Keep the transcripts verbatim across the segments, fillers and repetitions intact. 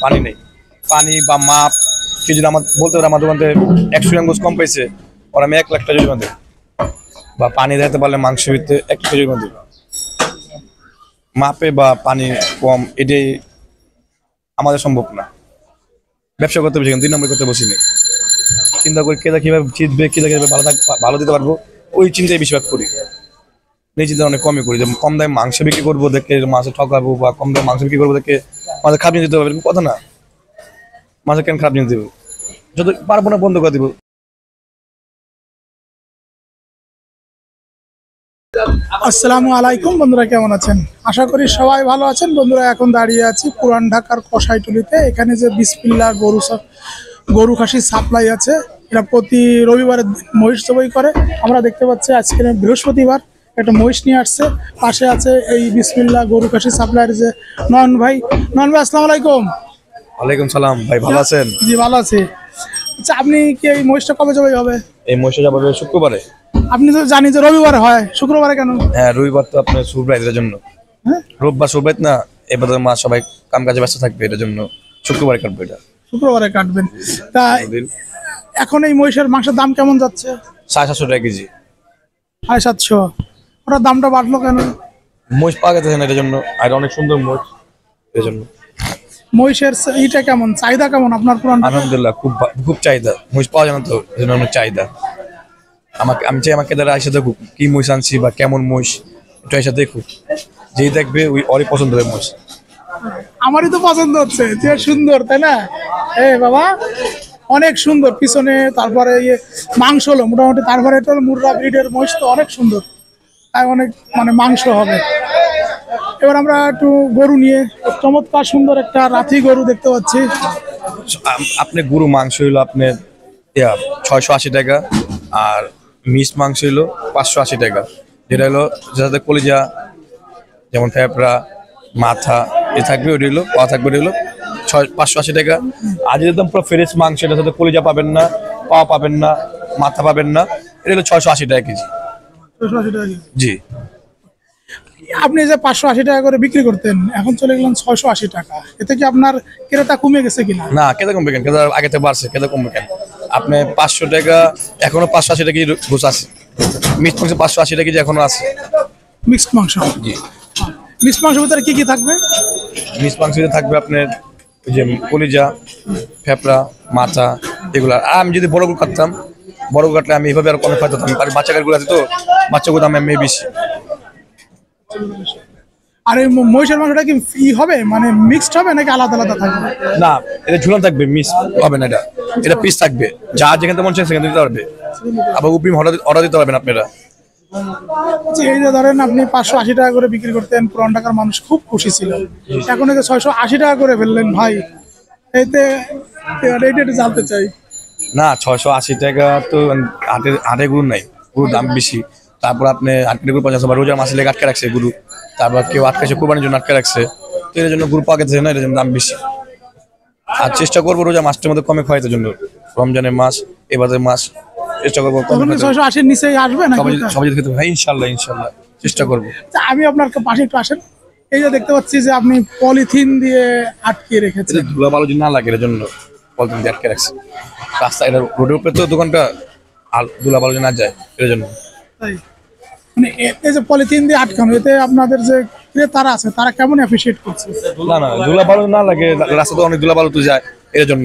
পানি নেই, পানি বা মাপ কেউ যদি আমার বলতে পারে আমার দোকান থেকে একশো গ্রাম গোস কম পাইছে, ওরা আমি এক লাখ টাকা জরিমানা দেবো, বা পানি দিতে পারলে মাংস ভিতরে এক লাখ জরিমানা দেবো। মাপে বা পানি কম এটাই আমাদের সম্ভব না। ব্যবসা করতে বসে দুই নম্বর করতে বসিনি, চিন্তা করি কেদা কিভাবে জিতবে, কেদা কিভাবে ভালো থাক ভালো দিতে পারবো, ওই চিন্তায় বেশিরভাগ করি। এই চিন্তা অনেক কমই করি যে কম দামে মাংস বিক্রি করবো দেখে মাছে ঠকাবো, বা কম দামে মাংস বিক্রি করবো দেখে মাঝে খারাপ জিনিস দিতে পারবে, কথা না। মাঝে কেন খারাপ জিনিস দেবো, যদি পারবো না বন্ধ করে দিব। আসসালামু আলাইকুম বন্ধুরা, কেমন আছেন? আশা করি সবাই ভালো আছেন। বন্ধুরা, এখন দাঁড়িয়ে আছি পুরান ঢাকার কসাইটুলিতে। এখানে যে বিসমিল্লাহ গরু গরু খাসির সাপ্লাই আছে, এটা প্রতি রবিবারে মহিষ জবাই করে। আমরা দেখতে পাচ্ছি আজকে বৃহস্পতিবার একটা মহিষ নিয়ে আসছে। পাশে আছে এই বিসমিল্লাহ গরু খাসির সাপ্লাইয়ের যে নয়ন ভাই। নয়ন ভাই, আসসালামু আলাইকুম। ওয়ালাইকুম সালাম ভাই, ভালো আছেন? জি ভালো আছি। আচ্ছা, আপনি কি এই মহিষটা কবে জবাই হবে? এই মহিষটা যাবে শুক্রবারে। আপনি তো জানি যে রবিবারে হয়, শুক্রবারে কেন? হ্যাঁ, রবিবার তো আপনার সুব্রাইতের জন্য। হ্যাঁ, রোববার সুব্রাইত না, এবার মা সবাই কাম কাজে ব্যস্ত থাকবে, এটার জন্য শুক্রবারে কাটবে। এটা শুক্রবারে কাটবেন। তা এখন এই মহিষের মাংসের দাম কেমন যাচ্ছে? সাড়ে সাতশো টাকা কেজি। সাড়ে সাতশো। ওটার দামটা বাড়লো কেন? মহিষ পাওয়া গেছে না, এটার জন্য। আর অনেক সুন্দর মহিষ, এর জন্য। মহিষের ইটা কেমন, চাহিদা কেমন আপনার পুরান? আলহামদুলিল্লাহ, খুব খুব চাহিদা। মহিষ পাওয়া যায় না তো, এই জন্য অনেক চাহিদা। আমাকে আমি চাই আমাকে দ্বারা এসে দেখুক কি মহিষ আনছি বা কেমন মহিষ, একটু এসে দেখুক। যেই দেখবে ওই অরই পছন্দ হবে মহিষ। আমারই তো পছন্দ হচ্ছে, যে সুন্দর, তাই না? এ বাবা, অনেক সুন্দর পিছনে। তারপরে ইয়ে মাংস হলো মোটামুটি। তারপরে এটা হলো মুর্রা ব্রিডের মহিষ, তো অনেক সুন্দর, তাই অনেক মানে মাংস হবে। এবার আমরা একটু গরু নিয়ে, চমৎকার সুন্দর একটা রাথি গরু দেখতে পাচ্ছি। আপনি গরু মাংস হইলো আপনার ছয়শো আশি টাকা, আর মিক্স মাংস হইলো পাঁচশো আশি টাকা। যেটা হলো যাতে কলিজা, যেমন ফেফড়া, মাথা এ থাকবে, ওটা হলো পা থাকবে, ওটা হলো ছয় পাঁচশো আশি টাকা। আর যদি একদম পুরো ফ্রেশ মাংস, এটার সাথে কলিজা পাবেন না, পা পাবেন না, মাথা পাবেন না, এটা হলো ছয়শো আশি টাকা কেজি। ছয়শো আশি টাকা। জি। আপনি যে পাঁচশো আশি টাকা করে বিক্রি করতেন, এখন চলে গেলেন ছয়শো আশি টাকা। এতে কি আপনার ক্রেতা কমে গেছে কিনা? না, কেদা কমবে কেন? কেদা আগে থেকে বাড়ছে, কেদা কমবে কেন? আপনি পাঁচশো টাকা, এখনো পাঁচশো আশি টাকা কেজি ঘুষ আছে। মিক্সড মাংস পাঁচশো আশি টাকা কেজি এখনো আছে। মিক্সড মাংস? জি। মিক্সড মাংসের ভিতরে কি কি থাকবে? মিক্সড মাংস থাকবে আপনার ওই যে কলিজা, ফেফড়া, মাথা, এগুলা। আর আমি যদি বড় গরু কাটতাম, বড় গরু কাটলে আমি এইভাবে আর কমে খাইতাম। আর বাচ্চা গাড়িগুলো আছে তো, বাচ্চাগুলো দাম আমি বেশি। আর এই মহিষের মাংসটা কি ই হবে, মানে মিক্সড হবে নাকি আলাদা আলাদা থাকবে? না, এটা ঝুলান থাকবে, মিক্স হবে না। এটা এটা পিস থাকবে, যা যেখান থেকে মন চায় সেখান দিতে পারবে। আবার উপিম অর্ডার দিতে পারবেন আপনারা। এই যে ধরেন আপনি পাঁচশো আশি টাকা করে বিক্রি করতেন, পুরান ঢাকার মানুষ খুব খুশি ছিল। এখন এই যে ছয়শো আশি টাকা করে ফেললেন ভাই, এতে এইটা একটু জানতে চাই। না, ছয়শো আশি টাকা তো হাটে হাটে গরু নাই, গরুর দাম বেশি। তারপর আপনি আটকে গরু পঞ্চাশ, বা রোজার মাসে লেগে আটকে রাখছে গরু। তারপর কেউ আটকাছে কোরবানির জন্য আটকে রাখছে, তো এর জন্য গরু পাওয়া গেছে না, এর জন্য দাম বেশি। আর চেষ্টা করবো রোজা মাসটার মধ্যে কমে খাওয়াইতে জন্য, রমজানের মাস, এবারের মাস চেষ্টা করবো ছয়শো আশির নিচে আসবে না? সবাই খেতে। হ্যাঁ, ইনশাল্লাহ ইনশাল্লাহ চেষ্টা করবো। আমি আপনার পাশে একটু আসেন। এই যে দেখতে পাচ্ছি যে আপনি পলিথিন দিয়ে আটকে রেখেছেন। ধুলা বালু যদি না লাগে এর জন্য পলিথিন দিয়ে আটকে রাখছে। রাস্তা এটা রোডের উপরে তো দোকানটা, আর ধুলা বালু না যায় এর জন্য। তাই মানে এই যে পলিথিন দিয়ে আটকানো, এতে আপনাদের যে ক্রেতারা আছে তারা কেমন অ্যাপ্রিশিয়েট করছে? না না, ধুলা বালু না লাগে, রাস্তা তো অনেক ধুলা বালু তো যায় এর জন্য।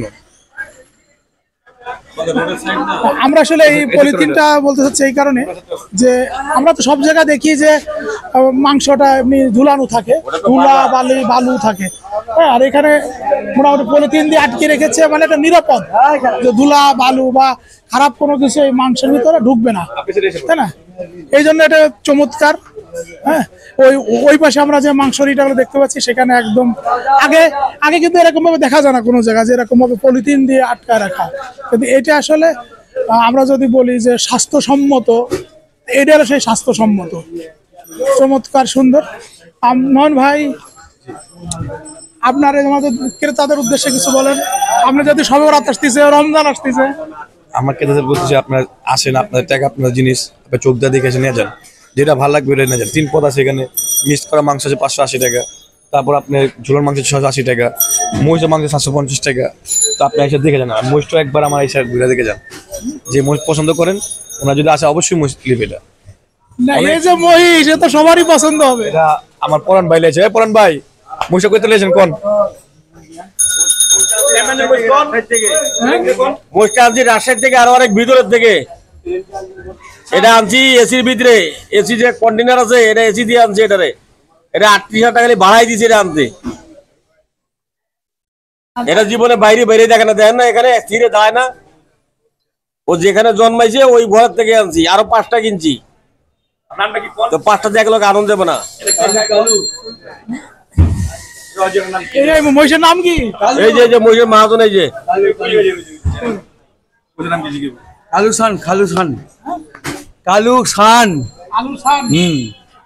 আমরা আসলে এই পলিথিনটা বলতে চাচ্ছি এই কারণে যে আমরা তো সব জায়গায় দেখি যে মাংসটা এমনি ঝুলানো থাকে, ধুলা বালি বালু থাকে। হ্যাঁ, আর এখানে মোটামুটি পলিথিন দিয়ে আটকে রেখেছে, মানে এটা নিরাপদ, যে ধুলা বালু বা খারাপ কোনো কিছু এই মাংসের ভিতরে ঢুকবে না, তাই না? এই জন্য এটা চমৎকার। হ্যাঁ, ওই ওই পাশে আমরা যে মাংসের ইটাগুলো দেখতে পাচ্ছি, সেখানে একদম আগে আগে কিন্তু এরকম ভাবে দেখা যায় না কোনো জায়গায়, যে এরকম ভাবে পলিথিন দিয়ে আটকায় রাখা। কিন্তু এটা আসলে আমরা যদি বলি যে স্বাস্থ্যসম্মত, এটা হলো সেই স্বাস্থ্যসম্মত, চমৎকার সুন্দর। নয়ন ভাই, আপনার আমাদের ক্রেতাদের উদ্দেশ্যে কিছু বলেন। আপনি যদি সবে রাত আসতেছে, রমজান আসতেছে, আমার ক্রেতাদের বলতেছি আপনার আসেন, আপনার টাকা আপনার জিনিস আপনার চোখ দিয়ে দেখে এসে নিয়ে যান, যেটা ভালো লাগবে ওটা নিয়ে যান। তিন পদ আছে এখানে, মিক্স করা মাংস আছে পাঁচশো আশি টাকা, তারপর আপনার ঝোলার মাংস ছশো আশি টাকা, মহিষের মাংস সাতশো পঞ্চাশ টাকা। তো আপনি এসে দেখে যান, আর মহিষটা একবার আমার এসে ঘুরে দেখে যান, যে মহিষ পছন্দ করেন ওনারা যদি আসে অবশ্যই মহিষ লিপ। এটা না এই যে মহিষ এ তো সবারই পছন্দ হবে। এটা আমার পরান ভাই লেছে। পরান ভাই মহিষা কইতে লেছেন কোন মহিষটা আনছি রাজশাহী থেকে, আরো অনেক ভিতরের থেকে। এটা আনছি এসির ভিতরে, এসি যে কন্টেনার আছে এটা এসি দিয়ে আনছি। এটারে এটা আটত্রিশ হাজার টাকা বাড়াই দিয়েছে এটা আনতে। এটা জীবনে বাইরে বাইরে দেখে না, দেখেন না এখানে স্থিরে দাঁড়ায় না। ও যেখানে জন্মাইছে ওই ঘর থেকে আনছি, আরো পাঁচটা কিনছি। তো পাঁচটা দিয়ে এক লোক আনন্দ দেবে না। এই মহিষের নাম কি? এই যে যে মহিষের মাহাজন, এই যে কালু খান, কালু খান, কালু খান। আলু খান। হুম,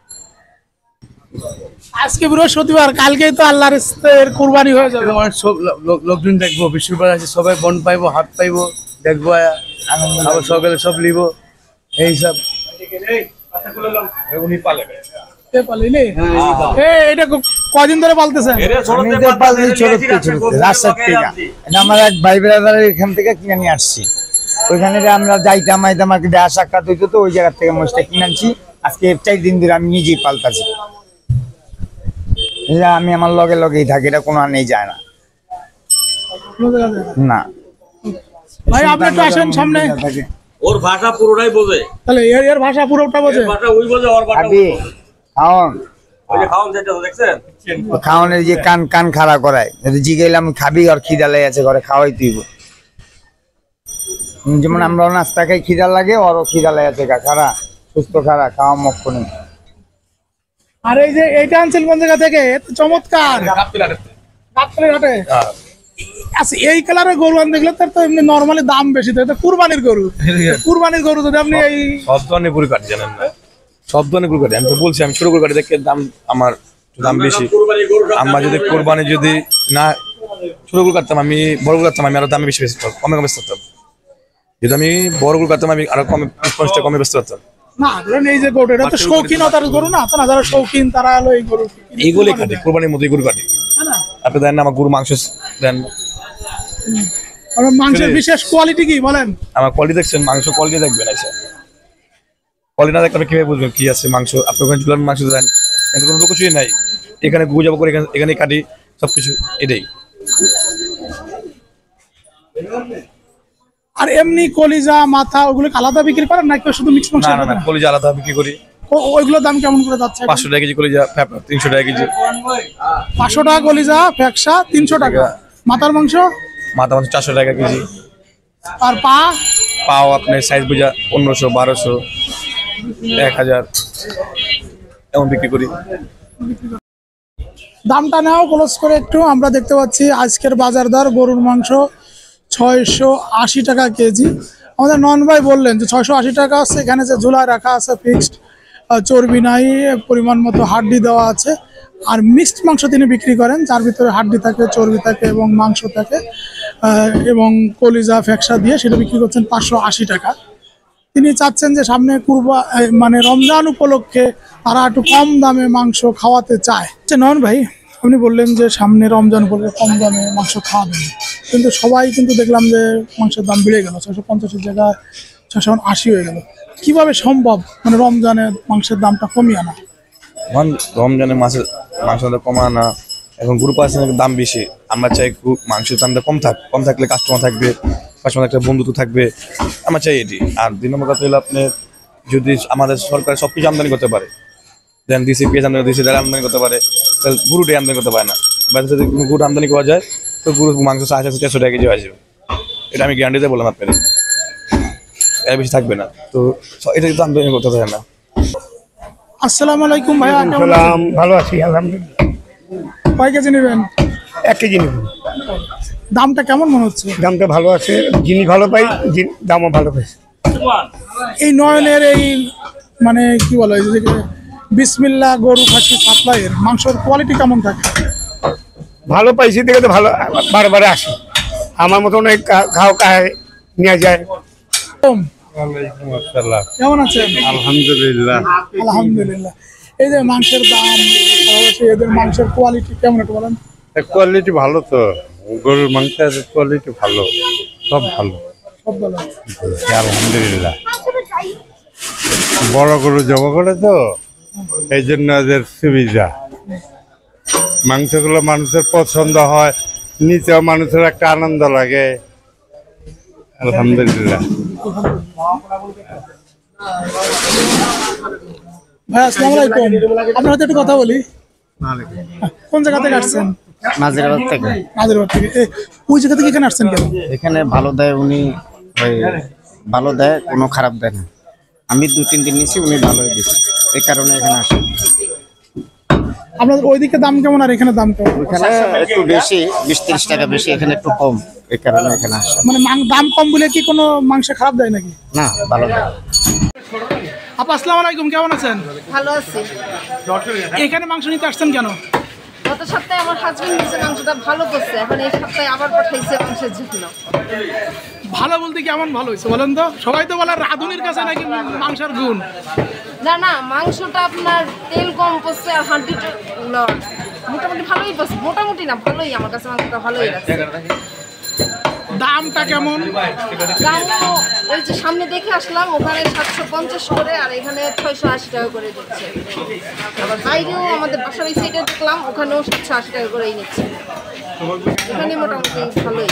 আজকে বৃহস্পতিবার, কালকেই তো আল্লাহর ইস্তের কুরবানি হয়ে যাবে। অনেক সব লোক- লোকজন দেখবো, বৃষ্টিবার আছে, সবাই বন পাইবো, হাত পাইবো, দেখবো আবার সকালে সব লিব এই সব। উনি পালে কে পালিনি? এ এটা ক- কদিন ধরে পালতেছেন? আমি তো পালছি ছোট থেকে, ছোট থেকে, রাস্তার থেকে। এটা আমার এক ভাই ব্রাদারের এখান থেকে কিনে নিয়ে আসছি। ওইখানে যে আমরা যাইতাম আইতাম আর কি, দেখা সাক্ষাৎ হইতো, তো ওই জায়গা থেকে মোষটা কিনে আনছি। আজকে চার দিন ধরে আমি নিজেই পালতাছি। এটা আমি আমার লগে লগেই থাকি, এটা কোনো আর নেই যায় না। না ভাই আপনি একটু আসেন সামনে। থাকে। ওর ভাষা পুরোটাই বোঝে। তাহলে এর এর ভাষা পুরোটা বোঝে। এর ভাষা ওই বোঝে, ওর ভাষা খাবি খাওন, ওই যে খাওয়ান যেটা দেখছেন। খাওয়ানোর যে কান কান খাড়া করায়, যদি জিগাইলাম খাবি আর খিদা লেগে আছে ঘরে, খাওয়াই তুইব। যেমন আমরা নাস্তা খাই, খিদা লাগে, ওরও খিদা লেগে আছে, খাড়া সুস্থ খাড়া, খাওয়া মক্ষ নেই। আর এই যে এইটা আনছেন কোন জায়গা থেকে? এ তো চমৎকার। গাবতলী হাটে। আচ্ছা এই কালারের গরু আন দেখলে তার তো এমনি নরমালি দাম বেশি, তো এটা কুরবানির গরু। কুরবানির গরু যদি আপনি এই সব ধরনের গরু কাটি জানেন না, সব ধরনের গরু কাটি। আমি তো বলছি আমি ছোট গরু কাটি দেখে দাম আমার একটু দাম বেশি। আমরা যদি কোরবানি যদি না ছোট গরু কাটতাম, আমি বড় গরু কাটতাম, আমি আরো দামে বেশি বেশি কমে কমে বেচতে পারতাম। যদি আমি বড় গরু কাটতাম আমি আরো কমে পঞ্চাশ টাকা কমে বেচতে পারতাম। না ধরেন এই যে গরু, এটা তো শৌখিনতার গরু না, তো না যারা শৌখিন তারা হলো এই গরু এইগুলোই কাটি, কোরবানির মধ্যে গরু কাটি। তাই না? আপনি দেন না আমার গরু মাংস দেন, আর মাংসের বিশেষ কোয়ালিটি কি বলেন? আমার কোয়ালিটি দেখছেন, মাংস কোয়ালিটি দেখবেন আচ্ছা, কোয়ালিটি না দেখলে আপনি কিভাবে বুঝবেন কি আছে মাংস? আপনি ওখানে ঝুলান মাংস দেন, কিন্তু কোনো কিছুই নাই। এখানে গু যাবো করে এখানে এখানে কাটি সবকিছু, এটাই। আর এমনি কলিজা মাথা ওগুলো আলাদা বিক্রি করেন নাকি শুধু মিক্স মাংস? না না না, কলিজা আলাদা বিক্রি করি। ও- ওইগুলোর দাম কেমন করে যাচ্ছে? পাঁচশো টাকা কেজি কলিজা, তিনশো টাকা কেজি। পাঁচশো টাকা কলিজা, ফ্যাকসা তিনশো টাকা। মাথার মাংস মাথা মাংস চারশো টাকা কেজি। আর পা পাও আপনার সাইজ বোঝা পনেরোশো, বারোশো, এক হাজার এমন বিক্রি করি। দামটা নেওয়া ক্লোজ করে একটু। আমরা দেখতে পাচ্ছি আজকের বাজার দর গরুর মাংস ছয়শো আশি টাকা কেজি। আমাদের নন ভাই বললেন যে ছয়শো আশি টাকা আছে, এখানে যে ঝুলা রাখা আছে ফিক্সড, চর্বি নাই, পরিমাণ মতো হাড্ডি দেওয়া আছে। আর মিক্সড মাংস তিনি বিক্রি করেন, যার ভিতরে হাড্ডি থাকে, চর্বি থাকে এবং মাংস থাকে, আহ, এবং কলিজা ফ্যাকসা দিয়ে সেটা বিক্রি করছেন পাঁচশো আশি টাকা। তিনি চাচ্ছেন যে সামনে কুরবা এই মানে রমজান উপলক্ষে তারা একটু কম দামে মাংস খাওয়াতে চায়। আচ্ছা নয়ন ভাই, আপনি বললেন যে সামনে রমজান উপলক্ষে কম দামে মাংস খাওয়াবেন, কিন্তু সবাই কিন্তু দেখলাম যে মাংসের দাম বেড়ে গেল, ছয়শো পঞ্চাশের জায়গায় ছয়শো আশি হয়ে গেল। কিভাবে সম্ভব মানে রমজানে মাংসের দামটা কমিয়ে আনা? রম- রমজানের মাসে মাংস কমা না, এখন গরু পার্সেন্টের দাম বেশি। আমরা চাই গরু- মাংসের দামটা কম থাক, কম থাকলে কাস্টমার থাকবে, কাস্টমার একটা বন্ধুত্ব থাকবে, আমরা চাই এটি। আর দুই নম্বর কথা হলো আপনি যদি আমাদের সরকার সব কিছু আমদানি করতে পারে, দেন দিছে পেঁয়াজ আমদানি দিছে, যারা আমদানি করতে পারে, তাহলে গরুটাই আমদানি করতে পারে না। বাজারে যদি কোনো গরু আমদানি করা যায় তো গরু মাংস সাড়ে চারশো চারশো টাকা কেজি আসবে, এটা আমি গ্যারান্টিতে বললাম আপনাদের, এর বেশি থাকবে না। তো স- এটা কিন্তু আমদানি করতে পারে না। আসসালামু আলাইকুম ভাইয়া, কেমন আছেন? সালাম, ভালো আছি আলহামদুলিল্লাহ। কয় কেজি নেবেন? এক কেজি নেব। দামটা কেমন মনে হচ্ছে? দামটা ভালো আছে, জিনিস ভালো পাই, জিন- দামও ভালো পাই। এই নয়নের এই মানে কি বলে এই যে বিসমিল্লা গরু খাসি সাপ্লাইয়ের মাংসের কোয়ালিটি কেমন থাকে? ভালো পাইছি দেখে তো ভালো, বারবার আসি। আমার মতন অনেক কা- খাও খায় নিয়ে যায়। কেমন আছেন? আলহামদুলিল্লাহ। আলহামদুলিল্লাহ। এই যে মাংসের দাম, পাশাপাশি এদের মাংসের কোয়ালিটি কেমন একটু বলেন। কোয়ালিটি ভালো তো, গরুর মাংসের কোয়ালিটি ভালো, সব ভালো, সব ভালো। আলহামদুলিল্লাহ। বড় গরু জমা করে তো, এই জন্য এদের সুবিধা। মাংসগুলো মানুষের পছন্দ হয়, নিচেও মানুষের একটা আনন্দ লাগে, আলহামদুলিল্লাহ। ভাই আসসালামু আলাইকুম, আপনার সাথে একটু কথা বলি। কোন জায়গা থেকে আসছেন? নাজিরাবাদ থেকে। নাজিরাবাদ থেকে। এ, ওই জায়গা থেকে এখানে আসছেন কেন? এখানে ভালো দেয় উনি, ওই ভালো দেয়, কোনো খারাপ দেয় না। আমি দু তিন দিন নিয়েছি, উনি ভালোই দিচ্ছে, এই কারণে এখানে আসি। আপনাদের ওইদিকে দাম কেমন আর এখানে দাম কেমন? এখানে একটু বেশি, বিশ তিরিশ টাকা বেশি, এখানে একটু কম, এই কারণে এখানে আসে। মানে মাং- দাম কম বলে কি কোনো মাংস খারাপ দেয় নাকি? না, ভালো দেয়। আপা আসসালামু আলাইকুম, কেমন আছেন? ভালো আছি। এখানে মাংস নিতে আসছেন কেন? গত সপ্তাহে আমার হাজবেন্ড দিয়েছে, মাংসটা ভালো করছে, এখন এই সপ্তাহে আবার পাঠাইছে মাংসের জন্য। ভালো বলতে কেমন ভালো হয়েছে বলেন তো? সবাই তো বলে রাঁধুনির কাছে নাকি মাংসের গুণ। না না, মাংসটা আপনার তেল কম পড়ছে আর হাঁটিটা মোটামুটি ভালোই পড়ছে, মোটামুটি না ভালোই, আমার কাছে মাংসটা ভালোই লাগছে। দামটা কেমন? দামও ওই যে সামনে দেখে আসলাম, ওখানে সাতশো পঞ্চাশ করে আর এখানে ছয়শো আশি টাকা করে দিচ্ছে। আবার বাইরেও আমাদের বাসার ওই সাইডে দেখলাম, ওখানেও সাতশো আশি টাকা করেই নিচ্ছে। এখানে মোটামুটি ভালোই।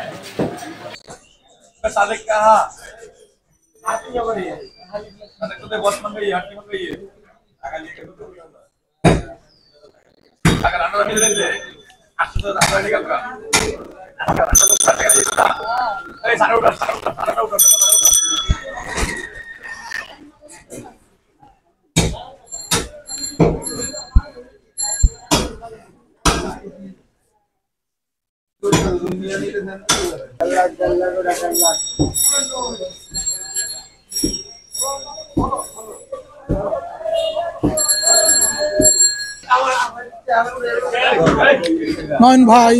নয়ন ভাই,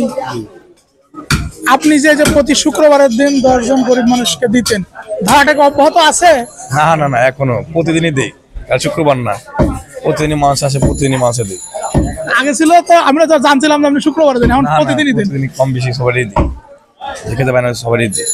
আপনি যে যে প্রতি শুক্রবারের দিন দশজন গরিব মানুষকে দিতেন, ধারাটা কি অব্যাহত আছে? না না না, এখনো প্রতিদিনই দিই, কাল শুক্রবার না, প্রতিদিনই মাছ আসে, প্রতিদিনই মাছে দিই। আগে ছিল তো আমরা তো জানছিলাম না আপনি শুক্রবার দিন, এখন না, না, প্রতিদিনই দিন। প্রতিদিনই কম বেশি সবারই দিই, খেতে পায় না সবারই দিই।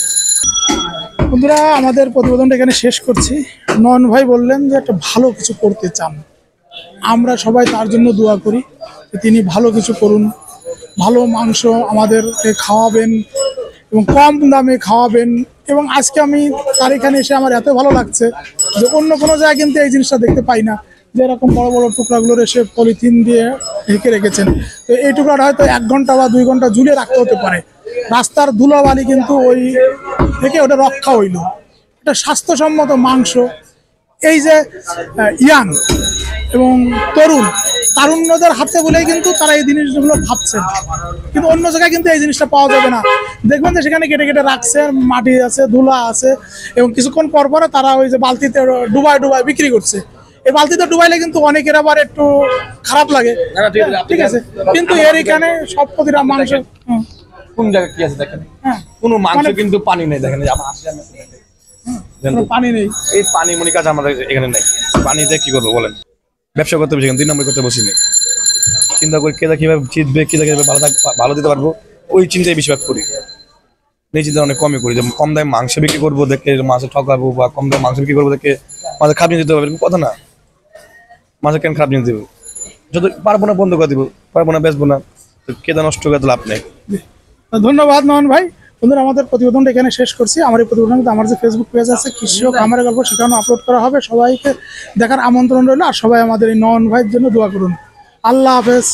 বন্ধুরা, আমাদের প্রতিবেদনটা এখানে শেষ করছি। নয়ন ভাই বললেন যে একটা ভালো কিছু করতে চান, আমরা সবাই তার জন্য দোয়া করি যে তিনি ভালো কিছু করুন, ভালো মাংস আমাদেরকে খাওয়াবেন এবং কম দামে খাওয়াবেন। এবং আজকে আমি তার এখানে এসে আমার এত ভালো লাগছে যে অন্য কোনো জায়গায় কিন্তু এই জিনিসটা দেখতে পাই না, যে এরকম বড় বড় টুকরাগুলোর এসে পলিথিন দিয়ে ঢেকে রেখেছেন। তো এই টুকরাটা হয়তো এক ঘন্টা বা দুই ঘন্টা ঝুলিয়ে রাখতে হতে পারে, রাস্তার ধুলোবালি কিন্তু ওই থেকে ওটা রক্ষা হইল। এটা স্বাস্থ্যসম্মত মাংস। এই যে ইয়াং এবং তরুণ তারুণ্যদের হাতে বলেই কিন্তু তারা এই জিনিসগুলো ভাবছেন, কিন্তু অন্য জায়গায় কিন্তু এই জিনিসটা পাওয়া যাবে না। দেখবেন যে সেখানে কেটে কেটে রাখছে, মাটি আছে, ধুলা আছে, এবং কিছুক্ষণ পর পরে তারা ওই যে বালতিতে ডুবাই ডুবাই বিক্রি করছে। এই বালতিতে ডুবাইলে কিন্তু অনেকের আবার একটু খারাপ লাগে, ঠিক আছে, কিন্তু এর এখানে সব প্রতিটা মাংস হুম, কোন জায়গায় কি আছে দেখেন, হ্যাঁ, কোনো মাংস মানে- কিন্তু পানি নেই, দেখেন এই যে আমার আসলে আমি দেখেন। কোনো পানি নেই। এই পানি মনি কাজ আমাদের এখানে নেই, পানিতে কি করবো বলেন? ব্যবসা করতে বসে দুই নম্বর করতে বসিনি, চিন্তা করি কেদা কিভাবে জিতবে, কেদা কিভাবে ভালো থাক ভালো দিতে পারবো, ওই চিন্তায় বেশিরভাগ করি। এই চিন্তা অনেক কমই করি, যে কম দামে মাংস বিক্রি করবো দেখে মাছে ঠকাবো, বা কম দামে মাংস বিক্রি করবো দেখে মাঝে খারাপ জিনিস দিতে পারবে, কথা না, মাঝে কেন খারাপ জিনিস দেবো, যত পারবো না বন্ধ করে দেবো, পারবো না বেচবো না, তো কেদা নষ্ট করে তো লাভ নেই। ধন্যবাদ নয়ন ভাই। বন্ধুরা, আমাদের প্রতিবেদনটা এখানে শেষ করছি। আমার এই প্রতিবেদন আমার যে ফেসবুক পেজ আছে কৃষি ও খামারের গল্প, সেখানে আপলোড করা হবে। সবাইকে দেখার আমন্ত্রণ রইল, আর সবাই আমাদের এই নয়ন ভাইয়ের জন্য দোয়া করুন। আল্লাহ হাফেজ।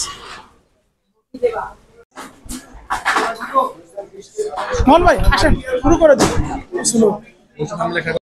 নয়ন ভাই আসেন, শুরু করে দিন।